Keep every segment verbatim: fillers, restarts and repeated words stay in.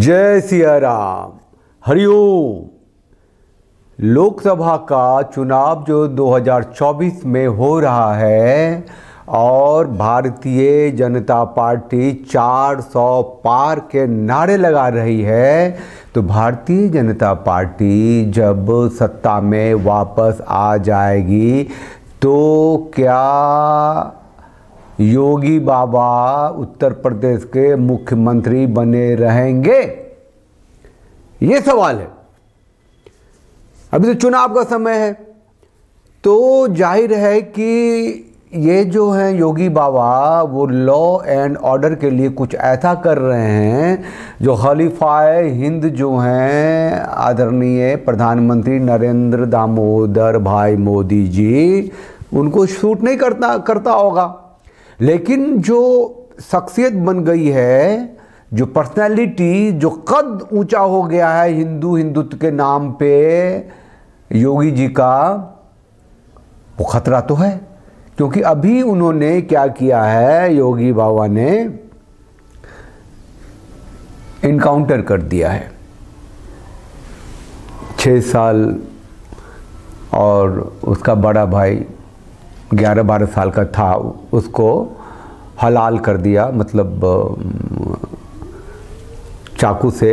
जय सिया राम। हरिओम। लोकसभा का चुनाव जो दो हज़ार चौबीस में हो रहा है और भारतीय जनता पार्टी चार सौ पार के नारे लगा रही है, तो भारतीय जनता पार्टी जब सत्ता में वापस आ जाएगी तो क्या योगी बाबा उत्तर प्रदेश के मुख्यमंत्री बने रहेंगे? ये सवाल है। अभी तो चुनाव का समय है, तो जाहिर है कि ये जो हैं योगी बाबा वो लॉ एंड ऑर्डर के लिए कुछ ऐसा कर रहे हैं जो खलीफाए हिंद जो हैं आदरणीय प्रधानमंत्री नरेंद्र दामोदर भाई मोदी जी, उनको शूट नहीं करता करता होगा। लेकिन जो शख्सियत बन गई है, जो पर्सनैलिटी, जो कद ऊंचा हो गया है हिंदू हिंदुत्व के नाम पे योगी जी का, वो खतरा तो है। क्योंकि अभी उन्होंने क्या किया है, योगी बाबा ने इनकाउंटर कर दिया है। छः साल और उसका बड़ा भाई ग्यारह बारह साल का था, उसको हलाल कर दिया, मतलब चाकू से।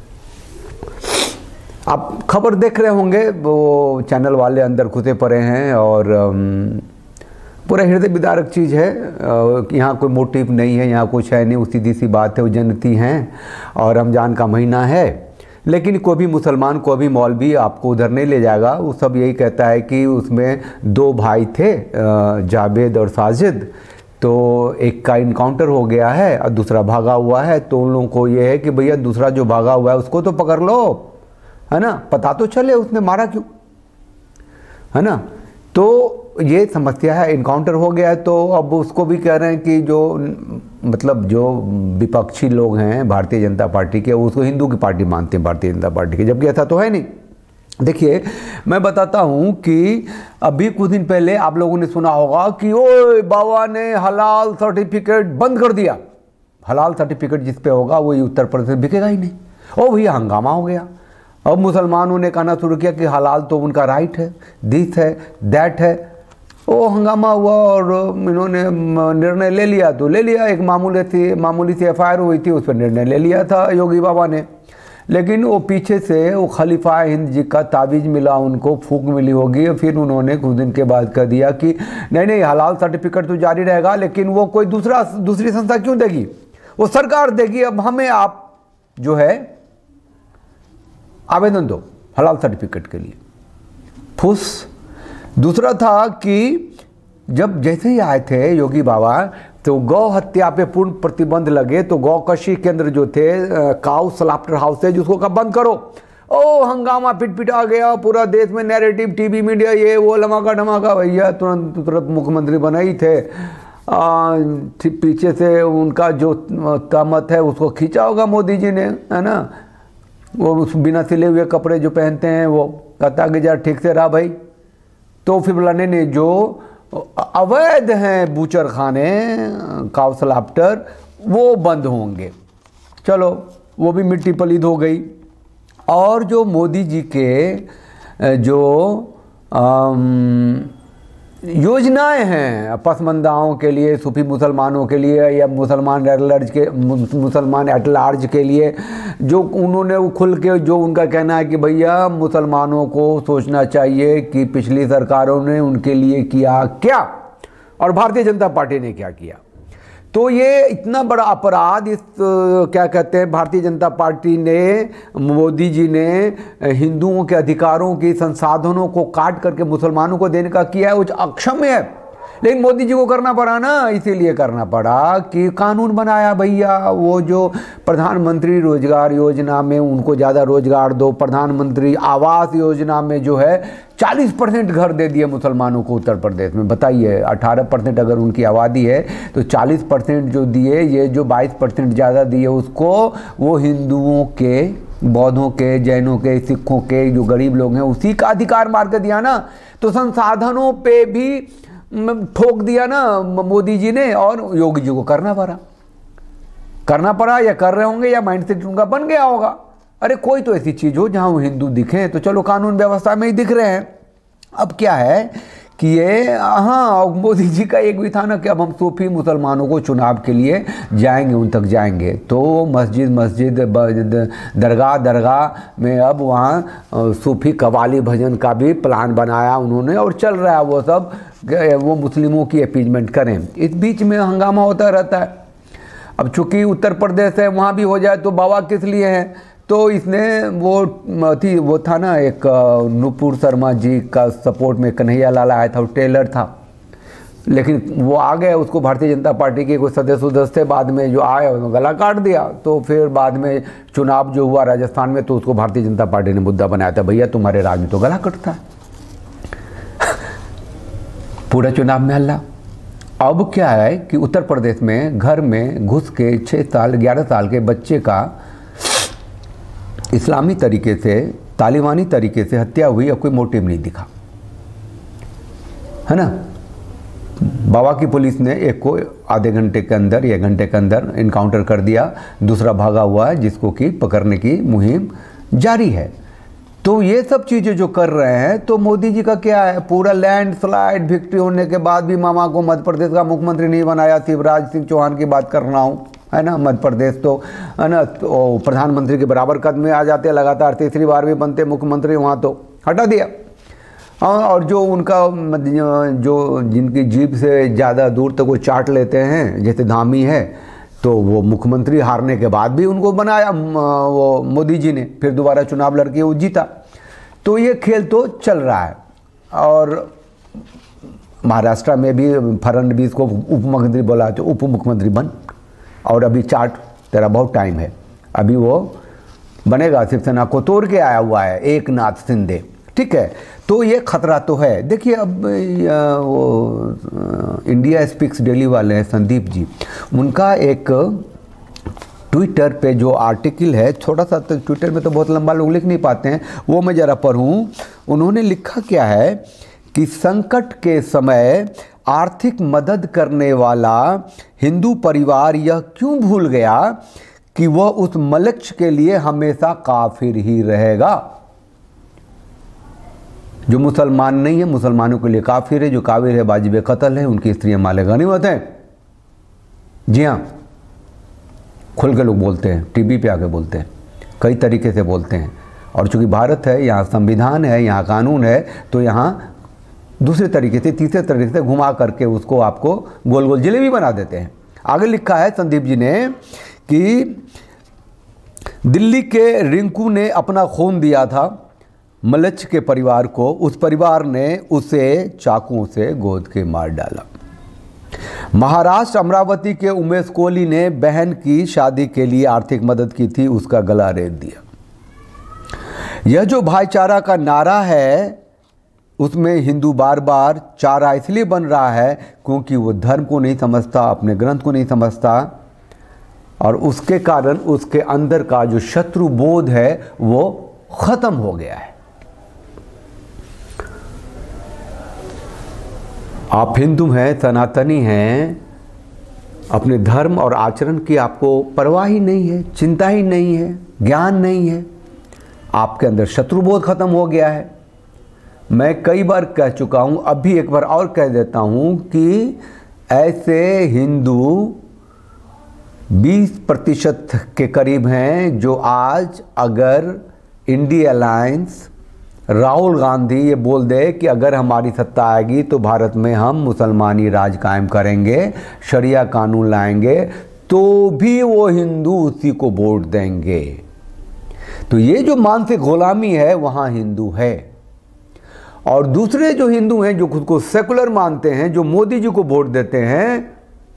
आप खबर देख रहे होंगे, वो चैनल वाले अंदर घुसे पड़े हैं और पूरा हृदय विदारक चीज़ है। यहाँ कोई मोटिव नहीं है, यहाँ कुछ है नहीं, वो सीधी सी बात है। वो जनती हैं और रमज़ान का महीना है, लेकिन कोई भी मुसलमान, कोई भी मौलवी आपको उधर नहीं ले जाएगा। वो सब यही कहता है कि उसमें दो भाई थे, जावेद और साजिद, तो एक का इनकाउंटर हो गया है और दूसरा भागा हुआ है। तो उन लोगों को ये है कि भैया दूसरा जो भागा हुआ है उसको तो पकड़ लो, है ना, पता तो चले उसने मारा क्यों, है ना। तो ये समस्या है, इनकाउंटर हो गया है। तो अब उसको भी कह रहे हैं कि जो मतलब जो विपक्षी लोग हैं भारतीय जनता पार्टी के, उसको हिंदू की पार्टी मानते हैं भारतीय जनता पार्टी की, जबकि ऐसा तो है नहीं। देखिए, मैं बताता हूँ कि अभी कुछ दिन पहले आप लोगों ने सुना होगा कि ओए बाबा ने हलाल सर्टिफिकेट बंद कर दिया। हलाल सर्टिफिकेट जिस पे होगा वो उत्तर प्रदेश बिकेगा ही नहीं। ओ भैया, हंगामा हो गया। अब मुसलमानों ने कहना शुरू किया कि हलाल तो उनका राइट है, दिस है, दैट है। वो हंगामा हुआ और इन्होंने निर्णय ले लिया तो ले लिया। एक मामूली थी मामूली सी एफ आई आर हुई थी, उस पर निर्णय ले लिया था योगी बाबा ने। लेकिन वो पीछे से वो खलीफा हिंद जी का तावीज़ मिला, उनको फूक मिली होगी। फिर उन्होंने कुछ दिन के बाद कह दिया कि नहीं नहीं, हलाल सर्टिफिकेट तो जारी रहेगा, लेकिन वो कोई दूसरा दूसरी संस्था क्यों देगी, वो सरकार देगी। अब हमें आप जो है आवेदन दो हलाल सर्टिफिकेट के लिए। फुस। दूसरा था कि जब जैसे ही आए थे योगी बाबा, तो गौ हत्या पे पूर्ण प्रतिबंध लगे। तो गौ कशी केंद्र जो थे, काउ स्लॉटर हाउस है, जिसको कब बंद करो, ओ हंगामा पिट पिट आ गया पूरा देश में। नैरेटिव, टीवी मीडिया, ये वो लमाका ढमाका। भैया तुरंत तुरंत मुख्यमंत्री बना ही थे। आ, पीछे से उनका जो तहमत है उसको खींचा होगा मोदी जी ने, है ना। वो उस बिना सिले हुए कपड़े जो पहनते हैं, वो कहता कि यार ठीक से रहा भाई। तो फिर बोलाने ने जो अवैध हैं बूचर खाने, काउ स्लॉटर, वो बंद होंगे। चलो, वो भी मिट्टी पलीद हो गई। और जो मोदी जी के जो आम, योजनाएं हैं पसमंदाओं के लिए, सूफी मुसलमानों के लिए, या मुसलमान एट लार्ज के मुसलमान एट लार्ज के लिए, जो उन्होंने वो खुल के, जो उनका कहना है कि भैया मुसलमानों को सोचना चाहिए कि पिछली सरकारों ने उनके लिए किया क्या और भारतीय जनता पार्टी ने क्या किया। तो ये इतना बड़ा अपराध इस क्या कहते हैं भारतीय जनता पार्टी ने, मोदी जी ने हिंदुओं के अधिकारों की, संसाधनों को काट करके मुसलमानों को देने का किया है, वो अक्षम्य है। लेकिन मोदी जी को करना पड़ा ना, इसीलिए करना पड़ा कि कानून बनाया भैया। वो जो प्रधानमंत्री रोजगार योजना में उनको ज़्यादा रोजगार दो, प्रधानमंत्री आवास योजना में जो है चालीस परसेंट घर दे दिए मुसलमानों को उत्तर प्रदेश में। बताइए, अठारह परसेंट अगर उनकी आबादी है तो चालीस परसेंट जो दिए, ये जो बाईस परसेंट ज़्यादा दिए उसको वो हिंदुओं के, बौद्धों के, जैनों के, सिखों के, जो गरीब लोग हैं उसी का अधिकार मार कर दिया ना। तो संसाधनों पे भी ठोक दिया ना मोदी जी ने, और योगी जी को करना पड़ा। करना पड़ा या कर रहे होंगे या माइंडसेट उनका बन गया होगा। अरे कोई तो ऐसी चीज़ हो जहाँ वो हिंदू दिखें तो चलो कानून व्यवस्था में ही दिख रहे हैं। अब क्या है कि ये हाँ मोदी जी का एक भी था ना कि अब हम सूफी मुसलमानों को चुनाव के लिए जाएंगे, उन तक जाएंगे, तो मस्जिद मस्जिद दरगाह दरगाह में अब वहाँ सूफी कव्वाली भजन का भी प्लान बनाया उन्होंने और चल रहा है वो सब, वो मुस्लिमों की अपीजमेंट करें। इस बीच में हंगामा होता रहता है। अब चूँकि उत्तर प्रदेश है वहाँ भी हो जाए तो बाबा किस लिए हैं, तो इसने वो थी वो था ना एक नुपुर शर्मा जी का सपोर्ट में कन्हैया लाल आया था, वो टेलर था, लेकिन वो आ गए, उसको भारतीय जनता पार्टी के कोई सदस्य सदस्य बाद में जो आए उन्होंने गला काट दिया। तो फिर बाद में चुनाव जो हुआ राजस्थान में तो उसको भारतीय जनता पार्टी ने मुद्दा बनाया था, भैया तुम्हारे राज में तो गला कटता है। पूरा चुनाव में हल्ला। अब क्या है कि उत्तर प्रदेश में घर में घुस के छः साल ग्यारह साल के बच्चे का इस्लामी तरीके से तालिबानी तरीके से हत्या हुई, अब कोई मोटिव नहीं दिखा, है ना। बाबा की पुलिस ने एक को आधे घंटे के अंदर या घंटे के अंदर इनकाउंटर कर दिया, दूसरा भागा हुआ है जिसको कि पकड़ने की मुहिम जारी है। तो ये सब चीज़ें जो कर रहे हैं, तो मोदी जी का क्या है, पूरा लैंड स्लाइड विक्ट्री होने के बाद भी मामा को मध्य प्रदेश का मुख्यमंत्री नहीं बनाया। शिवराज सिंह चौहान की बात कर रहा हूँ, है ना। मध्य प्रदेश तो है ना तो प्रधानमंत्री के बराबर कद में आ जाते, लगातार तीसरी बार भी बनते मुख्यमंत्री, वहाँ तो हटा दिया। और जो उनका जो जिनकी जीभ से ज़्यादा दूर तक वो चाट लेते हैं, जैसे धामी है, तो वो मुख्यमंत्री हारने के बाद भी उनको बनाया वो मोदी जी ने, फिर दोबारा चुनाव लड़के वो जीता। तो ये खेल तो चल रहा है। और महाराष्ट्र में भी फडणवीस को उप मुख्यमंत्री बोला तो उप मुख्यमंत्री बन, और अभी चार्ट तेरा बहुत टाइम है, अभी वो बनेगा। शिवसेना को तोड़ के आया हुआ है एक नाथ शिंदे, ठीक है। तो ये खतरा तो है। देखिए अब वो इंडिया स्पीक्स डेली वाले हैं संदीप जी, उनका एक ट्विटर पे जो आर्टिकल है, छोटा सा, तो ट्विटर में तो बहुत लंबा लोग लिख नहीं पाते हैं, वो मैं ज़रा पढ़ूँ। उन्होंने लिखा क्या है कि संकट के समय आर्थिक मदद करने वाला हिंदू परिवार यह क्यों भूल गया कि वह उस मलक्ष्य के लिए हमेशा काफिर ही रहेगा। जो मुसलमान नहीं है मुसलमानों के लिए काफिर है, जो काफिर है वाजिब कत्ल है, उनकी स्त्रियां माले गनीमत हैं। जी हाँ, खुल के लोग बोलते हैं, टीवी पे आके बोलते हैं, कई तरीके से बोलते हैं। और चूंकि भारत है, यहाँ संविधान है, यहाँ कानून है, तो यहाँ दूसरे तरीके से, तीसरे तरीके से घुमा करके उसको आपको गोल गोल जलेबी बना देते हैं। आगे लिखा है संदीप जी ने कि दिल्ली के रिंकू ने अपना खून दिया था मलच्छ के परिवार को, उस परिवार ने उसे चाकुओं से गोद के मार डाला। महाराष्ट्र अमरावती के उमेश कोहली ने बहन की शादी के लिए आर्थिक मदद की थी, उसका गला रेत दिया। यह जो भाईचारा का नारा है, उसमें हिंदू बार बार चारा इसलिए बन रहा है क्योंकि वो धर्म को नहीं समझता, अपने ग्रंथ को नहीं समझता, और उसके कारण उसके अंदर का जो शत्रु बोध है वो खत्म हो गया है। आप हिंदू हैं, सनातनी हैं, अपने धर्म और आचरण की आपको परवाह ही नहीं है, चिंता ही नहीं है, ज्ञान नहीं है, आपके अंदर शत्रुबोध खत्म हो गया है। मैं कई बार कह चुका हूँ, अभी एक बार और कह देता हूँ कि ऐसे हिंदू बीस प्रतिशत के करीब हैं जो आज अगर इंडिया अलायंस, राहुल गांधी ये बोल दे कि अगर हमारी सत्ता आएगी तो भारत में हम मुसलमानी राज कायम करेंगे, शरिया कानून लाएंगे, तो भी वो हिंदू उसी को वोट देंगे। तो ये जो मानसिक गुलामी है वहाँ हिंदू है। और दूसरे जो हिंदू हैं जो खुद को सेकुलर मानते हैं, जो मोदी जी को वोट देते हैं,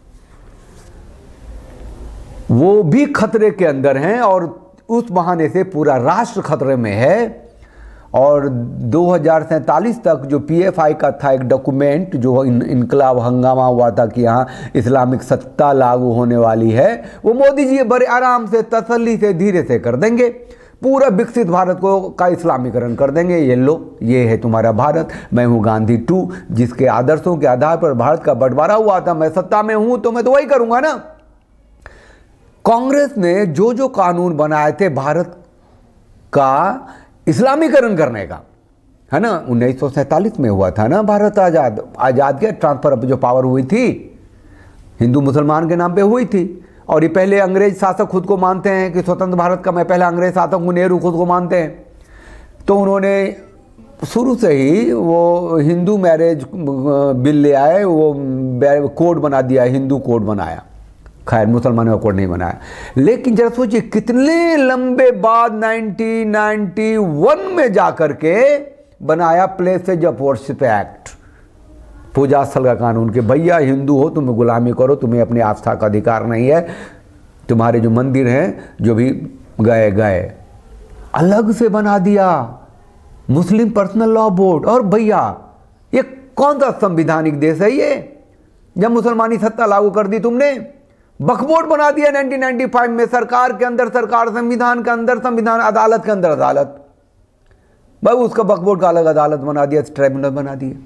वो भी खतरे के अंदर हैं, और उस बहाने से पूरा राष्ट्र खतरे में है। और दो हज़ार सैंतालीस तक जो पीएफआई का था एक डॉक्यूमेंट, जो इन, इनकलाब हंगामा हुआ था कि यहाँ इस्लामिक सत्ता लागू होने वाली है, वो मोदी जी बड़े आराम से, तसल्ली से, धीरे से कर देंगे। पूरा विकसित भारत को का इस्लामीकरण कर देंगे। ये लो, ये है तुम्हारा भारत, मैं हूँ गांधी टू, जिसके आदर्शों के आधार पर भारत का बंटवारा हुआ था, मैं सत्ता में हूँ तो मैं तो वही करूँगा ना। कांग्रेस ने जो जो कानून बनाए थे भारत का इस्लामीकरण करने का, है ना, उन्नीस सौ सैंतालीस में हुआ था ना भारत आज़ाद, आज़ाद के ट्रांसफर जो पावर हुई थी हिंदू मुसलमान के नाम पे हुई थी। और ये पहले अंग्रेज शासक खुद को मानते हैं कि स्वतंत्र भारत का मैं पहला अंग्रेज शासक हूँ, नेहरू खुद को मानते हैं। तो उन्होंने शुरू से ही वो हिंदू मैरिज बिल ले आए, वो कोड बना दिया, हिंदू कोड बनाया, खैर मुसलमानों का कोड नहीं बनाया। लेकिन जरा सोचिए कितने लंबे बाद नाइनटीन नाइंटी वन में जाकर के बनाया प्लेसेज ऑफ वर्शिप एक्ट, पूजा स्थल का कानून, कि भैया हिंदू हो तुम्हें गुलामी करो, तुम्हें अपनी आस्था का अधिकार नहीं है, तुम्हारे जो मंदिर हैं जो भी गए गए। अलग से बना दिया मुस्लिम पर्सनल लॉ बोर्ड। और भैया ये कौन सा संविधानिक देश है ये, जब मुसलमानी सत्ता लागू कर दी तुमने, वक्फ बोर्ड बना दिया नाइनटीन नाइंटी फाइव में, सरकार के अंदर सरकार, संविधान के अंदर संविधान, अदालत के अंदर अदालत, भाई उसका वक्फ बोर्ड का अलग अदालत बना दिया, ट्राइब्यूनल बना दिया।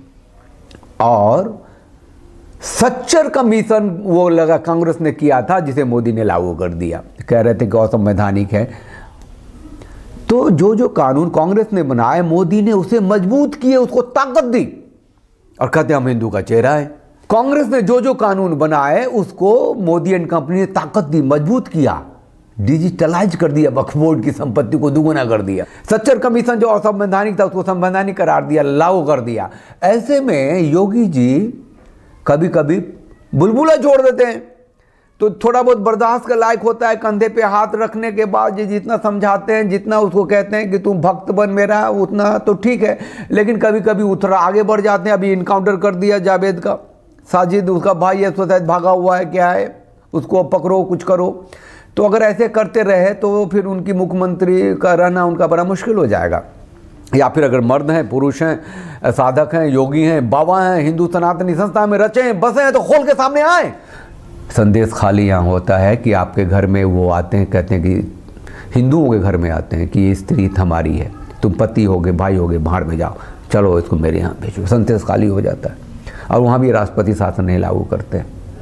और सच्चर कमीशन वो लगा कांग्रेस ने किया था, जिसे मोदी ने लागू कर दिया, कह रहे थे कि असंवैधानिक है। तो जो जो कानून कांग्रेस ने बनाए, मोदी ने उसे मजबूत किए, उसको ताकत दी, और कहते हम हिंदू का चेहरा है। कांग्रेस ने जो जो कानून बनाए उसको मोदी एंड कंपनी ने ताकत दी, मजबूत किया, डिजिटलाइज कर दिया, वक्फ बोर्ड की संपत्ति को दुगुना कर दिया। सच्चर कमीशन जो असंवैधानिक था उसको संवैधानिक करार दिया, लागू कर दिया। ऐसे में योगी जी कभी कभी बुलबुला छोड़ देते हैं, तो थोड़ा बहुत बर्दाश्त के लायक होता है। कंधे पे हाथ रखने के बाद ये जितना समझाते हैं, जितना उसको कहते हैं कि तुम भक्त बन मेरा, उतना तो ठीक है, लेकिन कभी कभी उतरा आगे बढ़ जाते हैं। अभी इनकाउंटर कर दिया जावेद का, साजिद उसका भाई है, शायद भागा हुआ है, क्या है, उसको पकड़ो, कुछ करो। तो अगर ऐसे करते रहे तो फिर उनकी मुख्यमंत्री का रहना उनका बड़ा मुश्किल हो जाएगा। या फिर अगर मर्द हैं, पुरुष हैं, साधक हैं, योगी हैं, बाबा हैं, हिंदू सनातनी संस्था में रचे हैं, बसे हैं, तो खोल के सामने आए। संदेश खाली यहाँ होता है कि आपके घर में वो आते हैं, कहते हैं कि हिंदुओं के घर में आते हैं कि ये स्त्री हमारी है, तुम पति होगे, भाई होगे, बाहर में जाओ, चलो इसको मेरे यहाँ भेजो। संदेश खाली हो जाता है। और वहाँ भी राष्ट्रपति शासन नहीं लागू करते।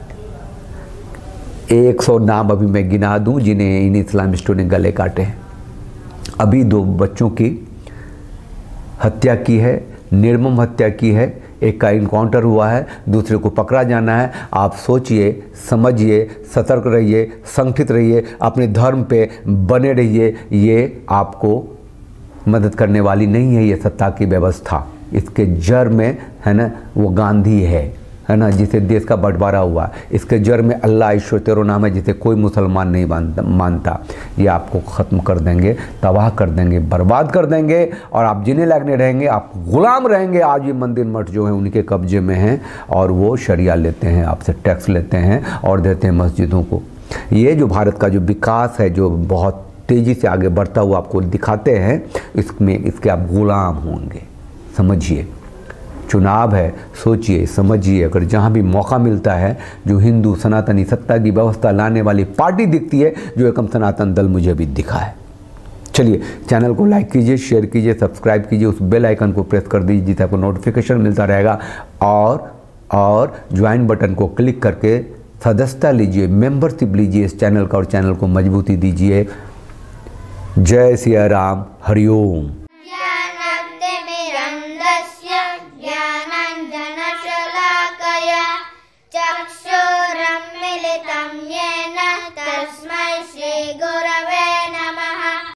एक सौ नाम अभी मैं गिना दूं जिन्हें इन इस्लामिस्टों ने गले काटे हैं। अभी दो बच्चों की हत्या की है, निर्मम हत्या की है, एक का इनकाउंटर हुआ है, दूसरे को पकड़ा जाना है। आप सोचिए, समझिए, सतर्क रहिए, संगठित रहिए, अपने धर्म पे बने रहिए। ये आपको मदद करने वाली नहीं है ये सत्ता की व्यवस्था। इसके जड़ में है ना वो गांधी है है ना, जिसे देश का बंटवारा हुआ। इसके जड़ में अल्लाह ईश्वर तेरो नाम है, जिसे कोई मुसलमान नहीं मानता। ये आपको ख़त्म कर देंगे, तबाह कर देंगे, बर्बाद कर देंगे, और आप जीने लायक नहीं रहेंगे, आप गुलाम रहेंगे। आज ये मंदिर मठ जो है उनके कब्जे में हैं, और वो शरिया लेते हैं, आपसे टैक्स लेते हैं और देते हैं मस्जिदों को। ये जो भारत का जो विकास है, जो बहुत तेज़ी से आगे बढ़ता हुआ आपको दिखाते हैं, इसमें इसके आप गुलाम होंगे। समझिए, चुनाव है, सोचिए, समझिए। अगर जहाँ भी मौका मिलता है, जो हिंदू सनातनी सत्ता की व्यवस्था लाने वाली पार्टी दिखती है, जो एकम सनातन दल मुझे भी दिखा है। चलिए, चैनल को लाइक कीजिए, शेयर कीजिए, सब्सक्राइब कीजिए, उस बेल आइकन को प्रेस कर दीजिए जिससे आपको नोटिफिकेशन मिलता रहेगा। और और ज्वाइन बटन को क्लिक करके सदस्यता लीजिए, मेंबरशिप लीजिए इस चैनल का, और चैनल को मजबूती दीजिए। जय सिया राम, हरिओम।